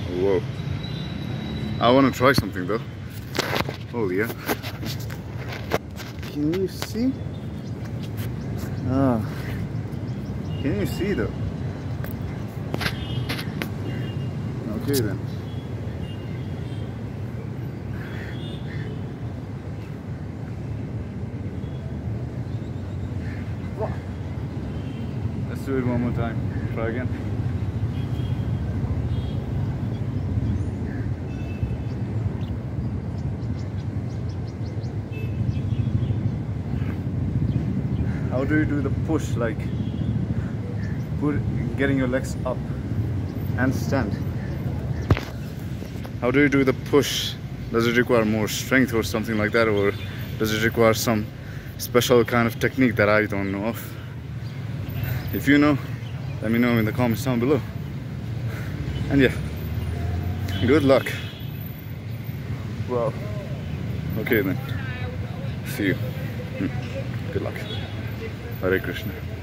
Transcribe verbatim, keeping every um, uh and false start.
Whoa. I want to try something though. Oh yeah. Can you see? Ah. Can you see though? Okay then. Let's do it one more time. Try again. How do you do the push, like put, getting your legs up and stand? How do you do the push? Does it require more strength or something like that, or does it require some special kind of technique that I don't know of? If you know, let me know in the comments down below. And yeah, good luck. Well, okay then. See you. Good luck. Hare Krishna.